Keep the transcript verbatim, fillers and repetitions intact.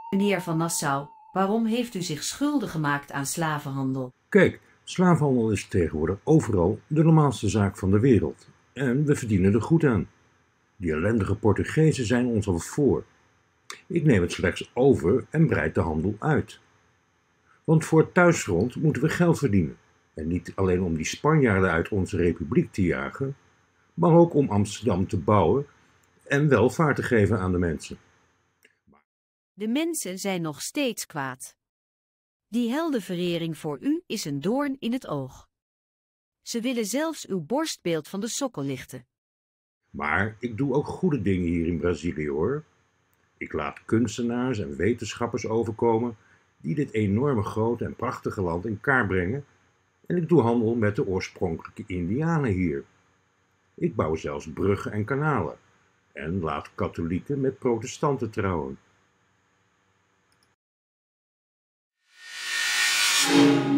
Meneer van Nassau, waarom heeft u zich schuldig gemaakt aan slavenhandel? Kijk, slavenhandel is tegenwoordig overal de normaalste zaak van de wereld. En we verdienen er goed aan. Die ellendige Portugezen zijn ons al voor. Ik neem het slechts over en breid de handel uit. Want voor het thuisfront moeten we geld verdienen. En niet alleen om die Spanjaarden uit onze republiek te jagen, maar ook om Amsterdam te bouwen en welvaart te geven aan de mensen. De mensen zijn nog steeds kwaad. Die heldenverering voor u is een doorn in het oog. Ze willen zelfs uw borstbeeld van de sokkel lichten. Maar ik doe ook goede dingen hier in Brazilië, hoor. Ik laat kunstenaars en wetenschappers overkomen die dit enorme grote en prachtige land in kaart brengen, en ik doe handel met de oorspronkelijke Indianen hier. Ik bouw zelfs bruggen en kanalen en laat katholieken met protestanten trouwen.